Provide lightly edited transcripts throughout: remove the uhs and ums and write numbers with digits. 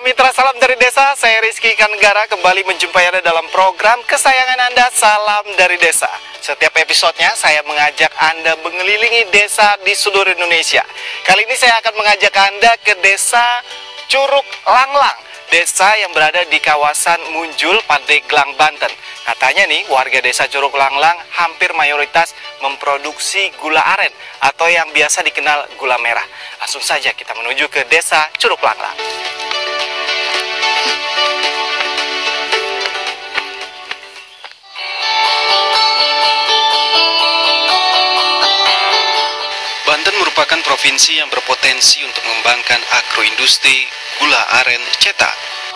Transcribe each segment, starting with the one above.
Mitra Salam dari Desa, saya Rizky Kanegara kembali menjumpai Anda dalam program kesayangan Anda, Salam dari Desa. Setiap episodenya saya mengajak Anda mengelilingi desa di seluruh Indonesia. Kali ini saya akan mengajak Anda ke desa Curug Langlang, desa yang berada di kawasan Munjul, Pandeglang, Banten. Katanya nih, warga desa Curug Langlang hampir mayoritas memproduksi gula aren atau yang biasa dikenal gula merah. Langsung saja kita menuju ke desa Curug Langlang. Banten merupakan provinsi yang berpotensi untuk mengembangkan agroindustri gula aren cetak.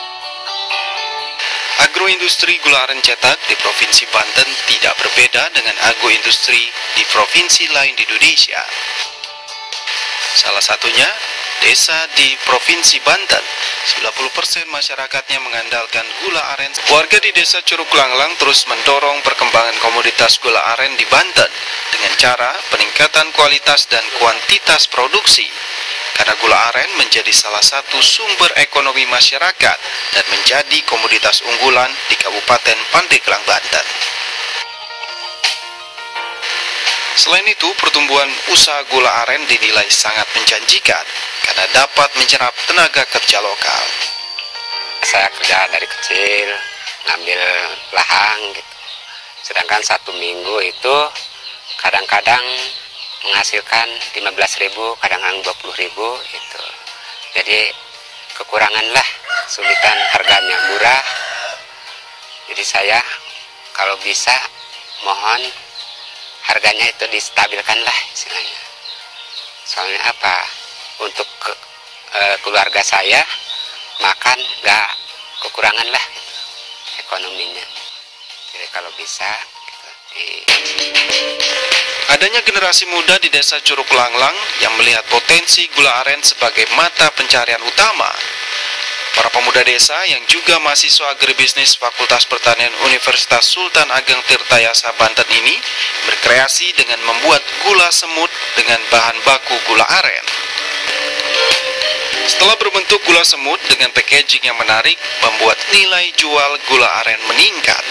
Agroindustri gula aren cetak di Provinsi Banten tidak berbeda dengan agroindustri di provinsi lain di Indonesia. Salah satunya desa di Provinsi Banten, 90% masyarakatnya mengandalkan gula aren. Warga di desa Curug Langlang terus mendorong perkembangan komoditas gula aren di Banten dengan cara peningkatan kualitas dan kuantitas produksi. Karena gula aren menjadi salah satu sumber ekonomi masyarakat dan menjadi komoditas unggulan di Kabupaten Pandeglang, Banten. Selain itu, pertumbuhan usaha gula aren dinilai sangat menjanjikan karena dapat menyerap tenaga kerja lokal. Saya kerja dari kecil, ngambil lahang gitu. Sedangkan satu minggu itu kadang-kadang menghasilkan 15.000, kadang-kadang 20.000 gitu. Jadi kekurangan lah, sulitan, harganya murah. Jadi saya kalau bisa mohon harganya itu distabilkan lah istilahnya. Soalnya apa? Untuk keluarga saya makan nggak kekurangan lah gitu, ekonominya. Jadi kalau bisa gitu, Adanya generasi muda di desa Curug Langlang yang melihat potensi gula aren sebagai mata pencarian utama. Para pemuda desa yang juga mahasiswa agribisnis Fakultas Pertanian Universitas Sultan Ageng Tirtayasa Banten ini berkreasi dengan membuat gula semut dengan bahan baku gula aren. Setelah berbentuk gula semut dengan packaging yang menarik, membuat nilai jual gula aren meningkat.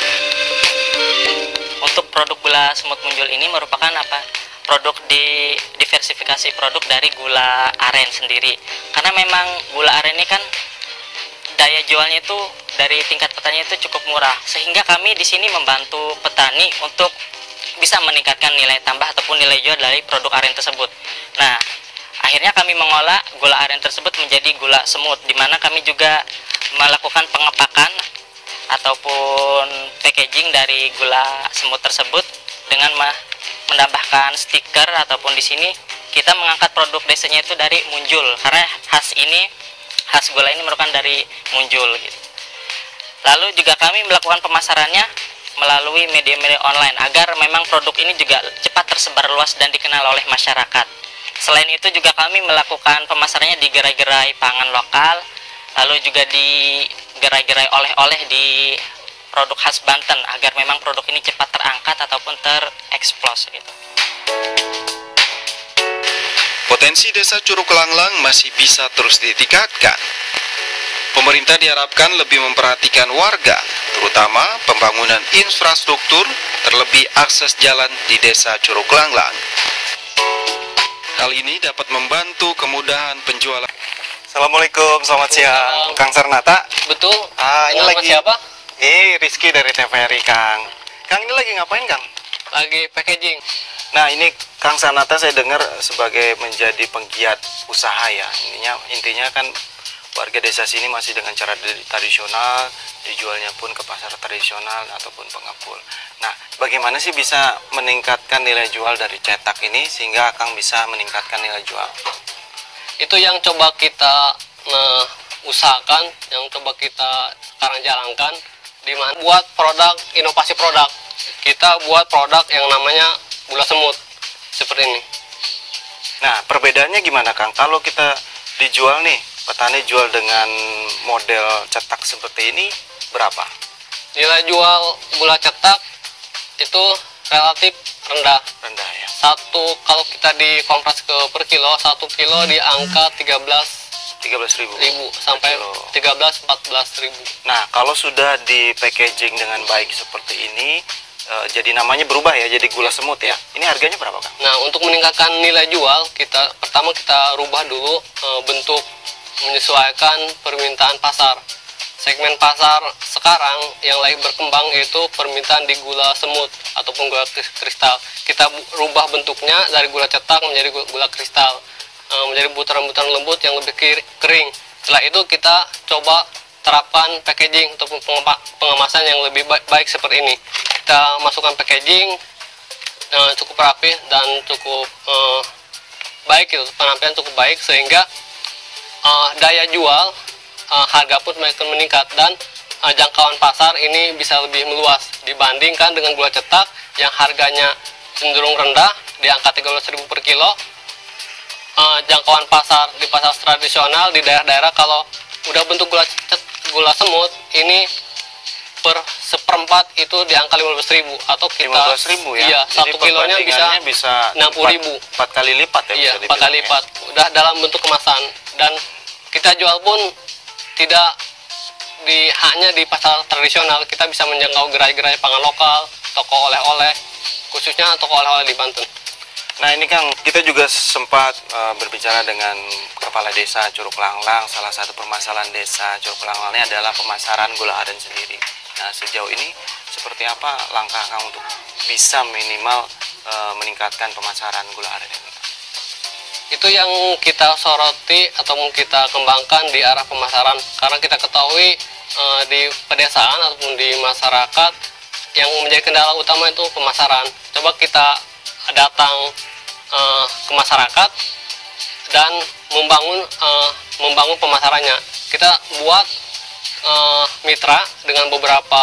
Untuk produk gula semut Munjul ini merupakan produk diversifikasi produk dari gula aren sendiri. Karena memang gula aren ini kan daya jualnya itu dari tingkat petani itu cukup murah, sehingga kami di sini membantu petani untuk bisa meningkatkan nilai tambah ataupun nilai jual dari produk aren tersebut. Nah, akhirnya kami mengolah gula aren tersebut menjadi gula semut, di mana kami juga melakukan pengepakan ataupun packaging dari gula semut tersebut dengan menambahkan stiker, ataupun di sini kita mengangkat produk desanya itu dari Munjul karena khas gula ini merupakan dari Munjul gitu. Lalu juga kami melakukan pemasarannya melalui media-media online agar memang produk ini juga cepat tersebar luas dan dikenal oleh masyarakat. Selain itu juga kami melakukan pemasarannya di gerai-gerai pangan lokal, lalu juga di gerai-gerai oleh-oleh di produk khas Banten agar memang produk ini cepat terangkat ataupun tereksplos gitu. Potensi desa Curug Langlang masih bisa terus ditingkatkan. Pemerintah diharapkan lebih memperhatikan warga, terutama pembangunan infrastruktur, terlebih akses jalan di desa Curug Langlang. Hal ini dapat membantu kemudahan penjualan. Assalamualaikum, selamat siang, Kang Sarnata. Betul. Ini lagi siapa? Rizky dari TVRI, Kang. Kang, ini lagi ngapain, Kang? Lagi packaging. Nah, ini Kang Sarnata saya dengar sebagai menjadi penggiat usaha ya. Intinya kan warga desa sini masih dengan cara tradisional, dijualnya pun ke pasar tradisional ataupun pengepul. Nah, bagaimana sih bisa meningkatkan nilai jual dari cetak ini sehingga Kang bisa meningkatkan nilai jual? Itu yang coba kita usahakan, yang coba kita sekarang jalankan, di mana buat produk, inovasi produk. Kita buat produk yang namanya gula semut seperti ini. Nah, perbedaannya gimana, Kang? Kalau kita dijual nih, petani jual dengan model cetak seperti ini berapa? Nilai jual gula cetak itu relatif rendah. Rendah ya. Kalau kita dikonversi ke per kilo, 1 kilo di angka 13 13.000 sampai kilo. 13-14.000. Nah, kalau sudah di packaging dengan baik seperti ini, jadi namanya berubah ya, jadi gula semut ya. Ini harganya berapa, Kang? Nah, untuk meningkatkan nilai jual, pertama kita rubah dulu bentuk, menyesuaikan permintaan pasar. Segmen pasar sekarang yang lagi berkembang itu permintaan di gula semut ataupun gula kristal. Kita rubah bentuknya dari gula cetak menjadi gula kristal, menjadi butaran-butaran lembut yang lebih kering. Setelah itu kita coba terapkan packaging ataupun pengemasan yang lebih baik seperti ini. Kita masukkan packaging cukup rapi dan cukup baik, gitu, penampilan cukup baik sehingga daya jual, harga pun semakin meningkat, dan jangkauan pasar ini bisa lebih meluas dibandingkan dengan gula cetak yang harganya cenderung rendah di angka 13.000 per kilo. Jangkauan pasar di pasar tradisional di daerah-daerah kalau udah bentuk gula semut ini per seperempat itu di angka 15.000 atau kita 15.000 ya. Iya, jadi 1 kilonya bisa 60.000. 4 kali lipat ya. Iya, bisa 4 kali dibilang lipat. Udah dalam bentuk kemasan, dan kita jual pun tidak hanya di pasar tradisional, kita bisa menjangkau gerai-gerai pangan lokal, toko oleh-oleh, khususnya toko oleh-oleh di Banten. Nah, ini Kang, kita juga sempat berbicara dengan Kepala Desa Curug Langlang. Salah satu permasalahan Desa Curug Langlang ini adalah pemasaran gula aren sendiri. Nah, sejauh ini seperti apa langkah Kang untuk bisa minimal meningkatkan pemasaran gula aren ini? Itu yang kita soroti atau kita kembangkan di arah pemasaran, karena kita ketahui di pedesaan ataupun di masyarakat yang menjadi kendala utama itu pemasaran. Coba kita datang ke masyarakat dan membangun pemasarannya. Kita buat mitra dengan beberapa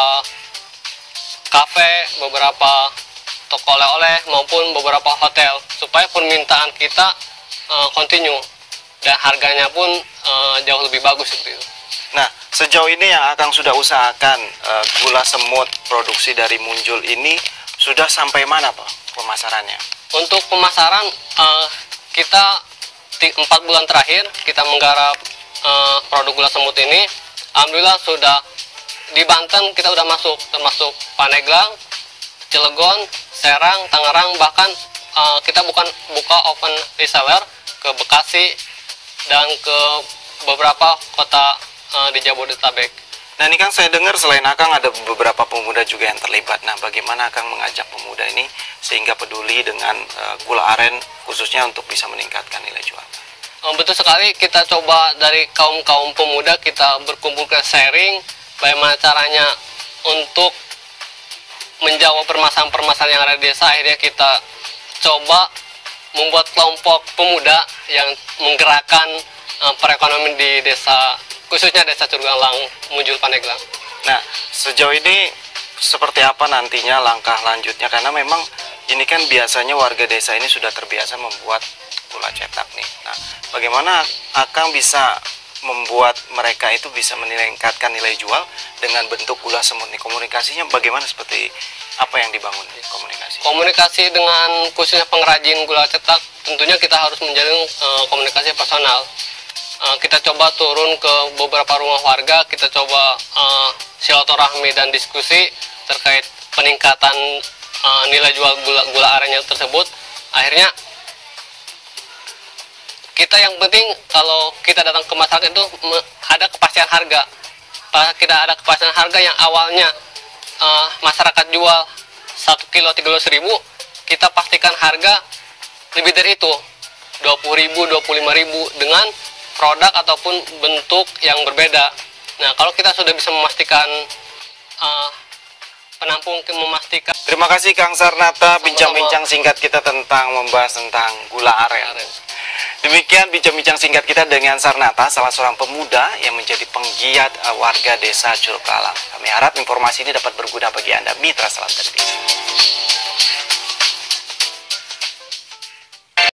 kafe, beberapa toko oleh-oleh maupun beberapa hotel supaya permintaan kita kontinu dan harganya pun jauh lebih bagus seperti itu. Nah, sejauh ini yang Akang sudah usahakan gula semut produksi dari Munjul ini sudah sampai mana Pak pemasarannya? Untuk pemasaran kita 4 bulan terakhir kita menggarap produk gula semut ini. Alhamdulillah sudah di Banten kita udah masuk, termasuk Pandeglang, Cilegon, Serang, Tangerang, bahkan kita buka open reseller ke Bekasi dan ke beberapa kota di Jabodetabek. Nah, ini Kang, saya dengar selain Akang ada beberapa pemuda juga yang terlibat. Nah, bagaimana Akang mengajak pemuda ini sehingga peduli dengan gula aren khususnya untuk bisa meningkatkan nilai jual? Betul sekali, kita coba dari kaum pemuda kita berkumpul ke sharing bagaimana caranya untuk menjawab permasalahan-permasalahan yang ada di desa. Akhirnya kita coba membuat kelompok pemuda yang menggerakkan perekonomian di desa, khususnya desa Curug Langlang, Munjul, Pandeglang. Nah, sejauh ini seperti apa nantinya langkah lanjutnya? Karena memang ini kan biasanya warga desa ini sudah terbiasa membuat gula cetak nih. Nah, bagaimana Akang bisa membuat mereka itu bisa meningkatkan nilai jual dengan bentuk gula semut nih? Komunikasinya bagaimana, seperti apa yang dibangun komunikasi? Komunikasi dengan khususnya pengrajin gula cetak, tentunya kita harus menjalin komunikasi personal. Kita coba turun ke beberapa rumah warga, kita coba silaturahmi dan diskusi terkait peningkatan nilai jual gula arennya tersebut. Akhirnya kita yang penting kalau kita datang ke masyarakat itu ada kepastian harga. Kita ada kepastian harga yang awalnya masyarakat jual 1 kilo 13.000, kita pastikan harga lebih dari itu, 20.000, 25.000 dengan produk ataupun bentuk yang berbeda. Nah, kalau kita sudah bisa memastikan memastikan. Terima kasih Kang Sarnata bincang-bincang singkat kita membahas tentang gula aren. Demikian bincang-bincang singkat kita dengan Sarnata, salah seorang pemuda yang menjadi penggiat warga desa Curug Langlang. Kami harap informasi ini dapat berguna bagi Anda, mitra Salam dari Desa.